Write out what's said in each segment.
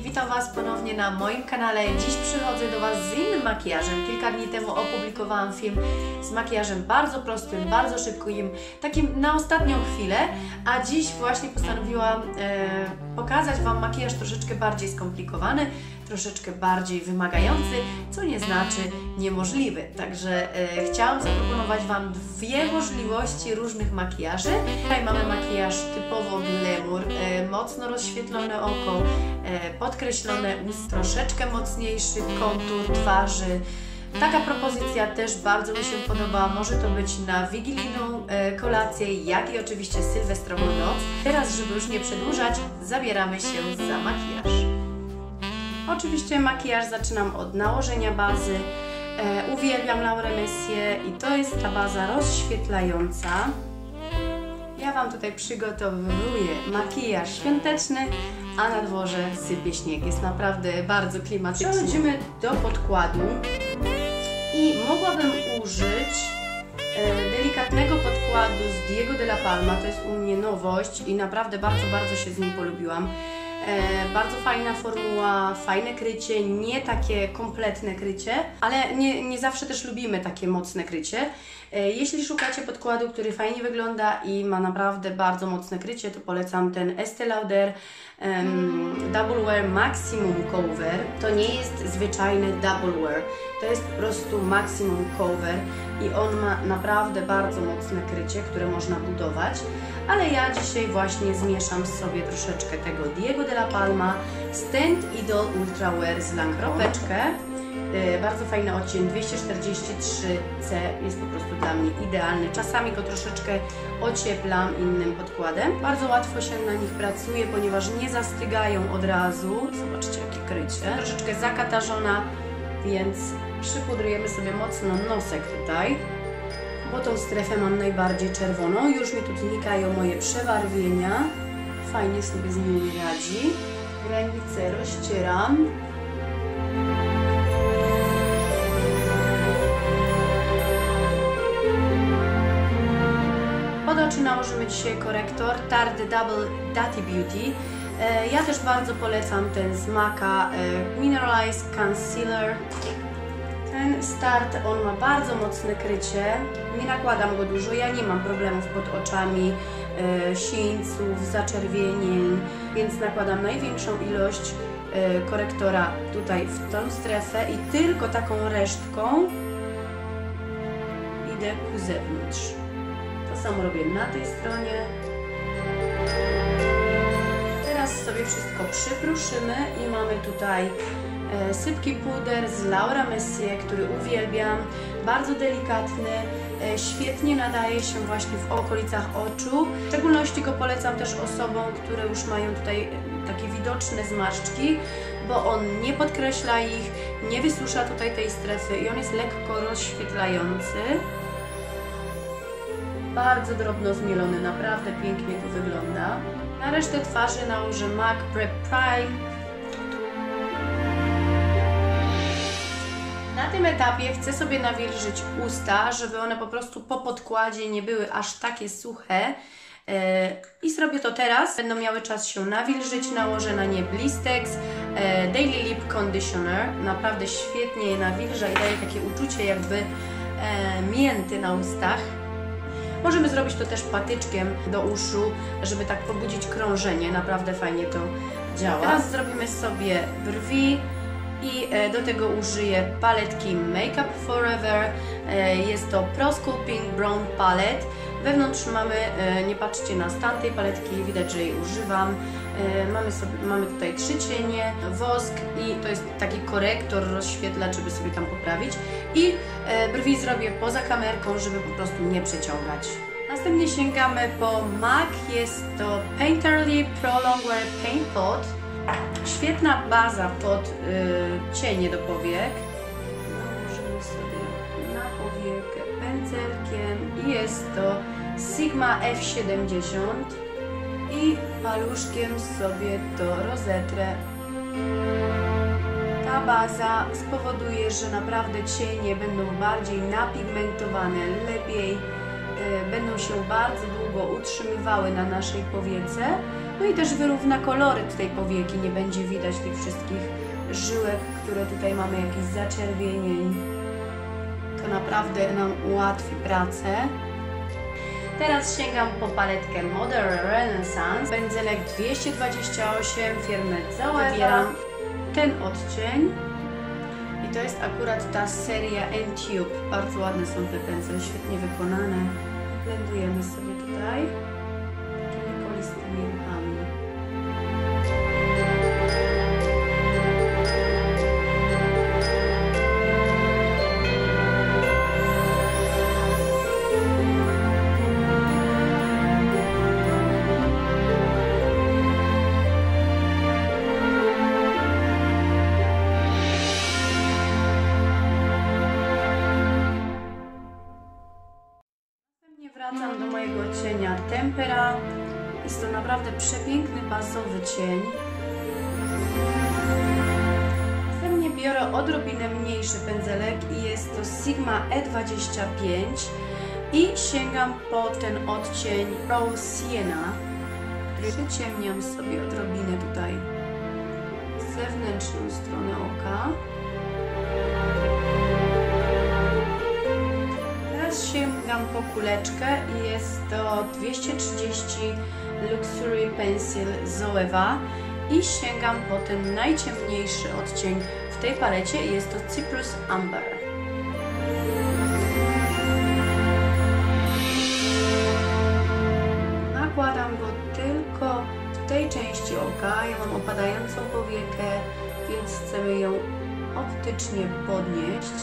witam Was ponownie na moim kanale. Dziś przychodzę do Was z innym makijażem. Kilka dni temu opublikowałam film z makijażem bardzo prostym, bardzo szybkim, takim na ostatnią chwilę, a dziś właśnie postanowiłam pokazać Wam makijaż troszeczkę bardziej skomplikowany, troszeczkę bardziej wymagający, co nie znaczy niemożliwy. Także chciałam zaproponować Wam dwie możliwości różnych makijaży. Tutaj mamy makijaż typowo glamour, mocno rozświetlone oko, podkreślone ust, troszeczkę mocniejszy kontur twarzy. Taka propozycja też bardzo mi się podoba. Może to być na wigilijną kolację, jak i oczywiście sylwestrową noc. Teraz, żeby już nie przedłużać, zabieramy się za makijaż. Oczywiście makijaż zaczynam od nałożenia bazy. Uwielbiam Laurę Mercier i to jest ta baza rozświetlająca. Ja Wam tutaj przygotowuję makijaż świąteczny, a na dworze sypie śnieg. Jest naprawdę bardzo klimatycznie. Przechodzimy do podkładu i mogłabym użyć delikatnego podkładu z Diego de la Palma. To jest u mnie nowość i naprawdę bardzo się z nim polubiłam. Bardzo fajna formuła, fajne krycie, nie takie kompletne krycie, ale nie zawsze też lubimy takie mocne krycie. Jeśli szukacie podkładu, który fajnie wygląda i ma naprawdę bardzo mocne krycie, to polecam ten Estée Lauder Double Wear Maximum Cover. To nie jest zwyczajny Double Wear, to jest po prostu Maximum Cover i on ma naprawdę bardzo mocne krycie, które można budować. Ale ja dzisiaj właśnie zmieszam sobie troszeczkę tego Diego de la Palma Stand Idol Ultra Wear z Lancôme. Bardzo fajny odcień 243C, jest po prostu dla mnie idealny. Czasami go troszeczkę ocieplam innym podkładem. Bardzo łatwo się na nich pracuje, ponieważ nie zastygają od razu. Zobaczcie, jakie krycie. Troszeczkę zakatarzona, więc przypudrujemy sobie mocno nosek tutaj, bo tą strefę mam najbardziej czerwoną. Już mi tu znikają moje przebarwienia. Fajnie sobie z nimi radzi. Ręce rozcieram. Pod oczy nałożymy dzisiaj korektor Tarte Double Dutty Beauty. Ja też bardzo polecam ten z MAC'a Mineralized Concealer. Ten start, on ma bardzo mocne krycie, nie nakładam go dużo, ja nie mam problemów pod oczami, sińców, zaczerwienień, więc nakładam największą ilość korektora tutaj w tą strefę i tylko taką resztką idę ku zewnątrz. To samo robię na tej stronie. Teraz sobie wszystko przypruszymy i mamy tutaj sypki puder z Laura Mercier, który uwielbiam, bardzo delikatny, świetnie nadaje się właśnie w okolicach oczu. W szczególności go polecam też osobom, które już mają tutaj takie widoczne zmarszczki, bo on nie podkreśla ich, nie wysusza tutaj tej strefy i on jest lekko rozświetlający. Bardzo drobno zmielony, naprawdę pięknie to wygląda. Na resztę twarzy nałożę MAC Prep Prime. Na tym etapie chcę sobie nawilżyć usta, żeby one po prostu po podkładzie nie były aż takie suche. I zrobię to teraz. Będą miały czas się nawilżyć. Nałożę na nie Blistex Daily Lip Conditioner. Naprawdę świetnie je nawilża i daje takie uczucie jakby mięty na ustach. Możemy zrobić to też patyczkiem do uszu, żeby tak pobudzić krążenie. Naprawdę fajnie to działa. Teraz zrobimy sobie brwi. I do tego użyję paletki Make Up Forever. Jest to Pro Sculpting Brown Palette. Wewnątrz mamy, nie patrzcie na stan tej paletki, widać, że jej używam. Mamy tutaj 3 cienie, wosk i to jest taki korektor, rozświetlacz, żeby sobie tam poprawić. I brwi zrobię poza kamerką, żeby po prostu nie przeciągać. Następnie sięgamy po MAC, jest to Painterly Pro Longwear Paint Pot. Świetna baza pod cienie do powiek. Nałożymy sobie na powiekę pędzelkiem i jest to Sigma F70 i paluszkiem sobie to rozetrę. Ta baza spowoduje, że naprawdę cienie będą bardziej napigmentowane, lepiej będą się bardzo długo utrzymywały na naszej powiece. No i też wyrówna koloryt tej powieki, nie będzie widać tych wszystkich żyłek, które tutaj mamy, jakichś zaczerwienień. To naprawdę nam ułatwi pracę. Teraz sięgam po paletkę Modern Renaissance, pędzelek 228 firmy Zoeva. Wybieram ten odcień i to jest akurat ta seria N-Tube. Bardzo ładne są te pędzle, świetnie wykonane. Blendujemy sobie tutaj takimi kolistymi ruchami. Wracam do mojego cienia Tempera. Jest to naprawdę przepiękny bazowy cień. Następnie biorę odrobinę mniejszy pędzelek i jest to Sigma E25 i sięgam po ten odcień Pro Sienna, który przyciemniam sobie odrobinę tutaj zewnętrzną stronę oka. Sięgam po kuleczkę i jest to 230 Luxury Pencil Zoeva i sięgam po ten najciemniejszy odcień w tej palecie i jest to Cyprus Amber. Nakładam go tylko w tej części oka. Ja mam opadającą powiekę, więc chcemy ją optycznie podnieść.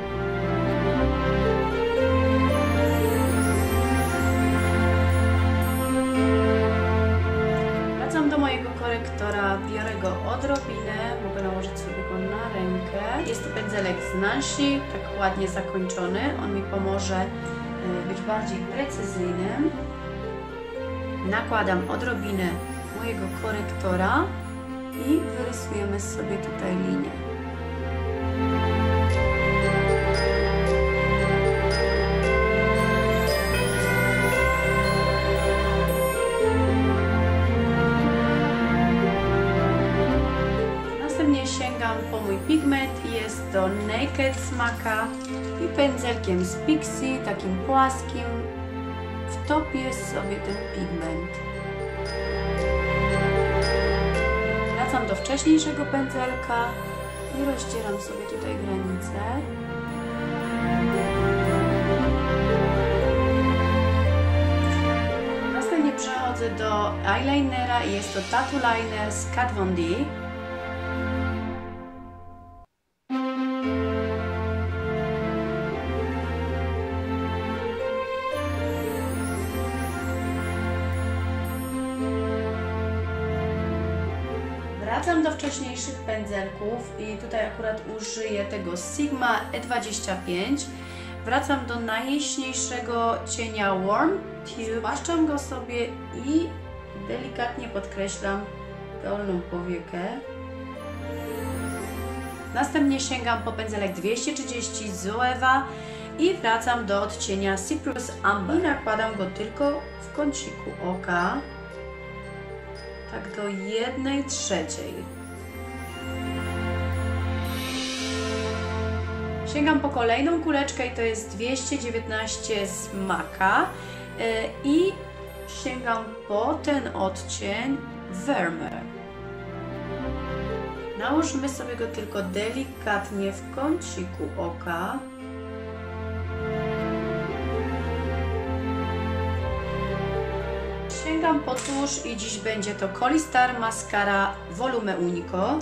Korektora, biorę go odrobinę, mogę nałożyć sobie go na rękę. Jest to pędzelek z Nancy, tak ładnie zakończony. On mi pomoże być bardziej precyzyjnym. Nakładam odrobinę mojego korektora i wyrysujemy sobie tutaj linię. Sięgam po mój pigment i jest to Naked Smaka i pędzelkiem z Pixie, takim płaskim, wtopię sobie ten pigment. Wracam do wcześniejszego pędzelka i rozdzieram sobie tutaj granicę. Następnie przechodzę do eyelinera i jest to Tattoo Liner z Kat Von D. Wracam do wcześniejszych pędzelków i tutaj akurat użyję tego Sigma E25. Wracam do najjaśniejszego cienia Warm Tube. Zmaszczam go sobie i delikatnie podkreślam dolną powiekę. Następnie sięgam po pędzelek 230 Zoeva i wracam do odcienia Cyprus Amber. I nakładam go tylko w kąciku oka. Tak do 1/3. Sięgam po kolejną kuleczkę i to jest 219 z Maka i sięgam po ten odcień Vermeer. Nałożymy sobie go tylko delikatnie w kąciku oka. Sięgam po tusz i dziś będzie to Kolistar Mascara Volume Unico.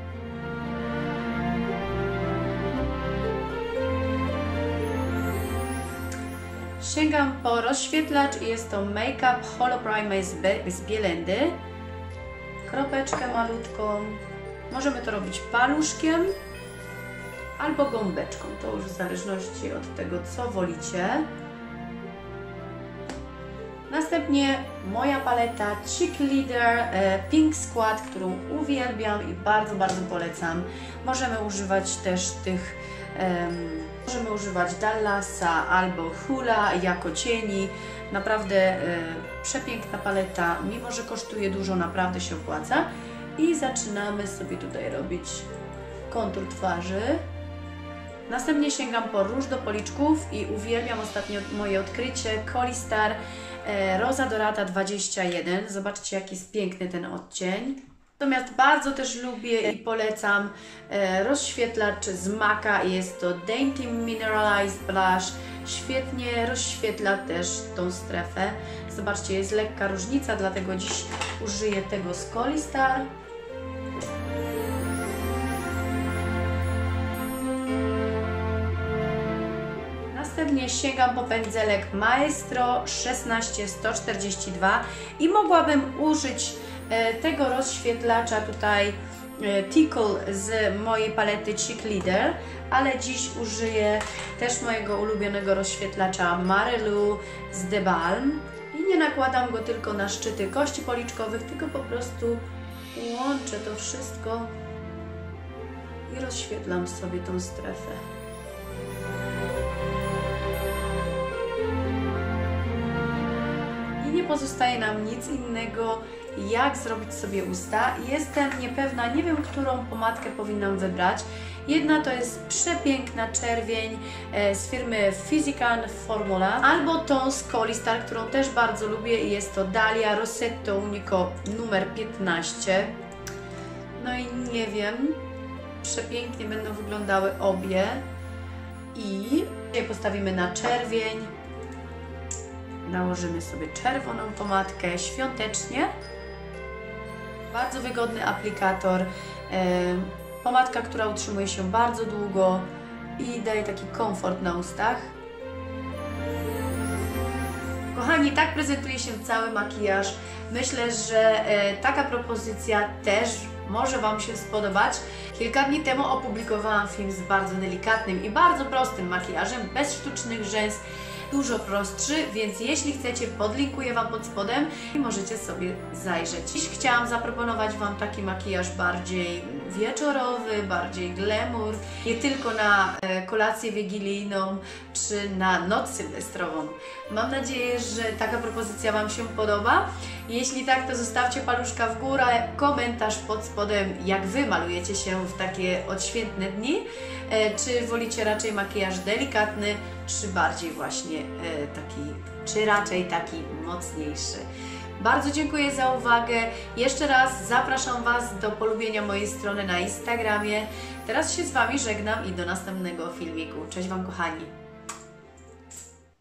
Sięgam po rozświetlacz i jest to Make Up Holo Primer z Bielendy. Kropeczkę malutką. Możemy to robić paluszkiem albo gąbeczką. To już w zależności od tego, co wolicie. Następnie moja paleta Cheek Leader Pink Squad, którą uwielbiam i bardzo, bardzo polecam. Możemy używać też tych Możemy używać Dallasa albo Hula jako cieni. Naprawdę przepiękna paleta, mimo że kosztuje dużo, naprawdę się opłaca. I zaczynamy sobie tutaj robić kontur twarzy. Następnie sięgam po róż do policzków i uwielbiam ostatnio moje odkrycie Colistar Rosa Dorata 21. Zobaczcie, jaki jest piękny ten odcień. Natomiast bardzo też lubię i polecam rozświetlacz z MAC'a. Jest to Dainty Mineralized Blush. Świetnie rozświetla też tą strefę. Zobaczcie, jest lekka różnica, dlatego dziś użyję tego z Colistar. Następnie sięgam po pędzelek Maestro 16142 i mogłabym użyć tego rozświetlacza tutaj Tickle z mojej palety Cheek Leader, ale dziś użyję też mojego ulubionego rozświetlacza Marelu z The Balm i nie nakładam go tylko na szczyty kości policzkowych, tylko po prostu łączę to wszystko i rozświetlam sobie tą strefę. I nie pozostaje nam nic innego, jak zrobić sobie usta. Jestem niepewna, nie wiem, którą pomadkę powinnam wybrać. Jedna to jest przepiękna czerwień z firmy Physican Formula, albo tą z Colistar, którą też bardzo lubię i jest to Dahlia Rossetto Unico numer 15. No i nie wiem, przepięknie będą wyglądały obie i postawimy na czerwień. Nałożymy sobie czerwoną pomadkę świątecznie. Bardzo wygodny aplikator. Pomadka, która utrzymuje się bardzo długo i daje taki komfort na ustach. Kochani, tak prezentuje się cały makijaż. Myślę, że taka propozycja też może Wam się spodobać. Kilka dni temu opublikowałam film z bardzo delikatnym i bardzo prostym makijażem, bez sztucznych rzęs. Dużo prostszy, więc jeśli chcecie, podlinkuję Wam pod spodem i możecie sobie zajrzeć. Dziś chciałam zaproponować Wam taki makijaż bardziej wieczorowy, bardziej glamour, nie tylko na kolację wigilijną czy na noc sylwestrową. Mam nadzieję, że taka propozycja Wam się podoba. Jeśli tak, to zostawcie paluszka w górę, komentarz pod spodem, jak Wy malujecie się w takie odświętne dni. Czy wolicie raczej makijaż delikatny, czy bardziej właśnie czy raczej taki mocniejszy. Bardzo dziękuję za uwagę. Jeszcze raz zapraszam Was do polubienia mojej strony na Instagramie. Teraz się z Wami żegnam i do następnego filmiku. Cześć Wam, kochani!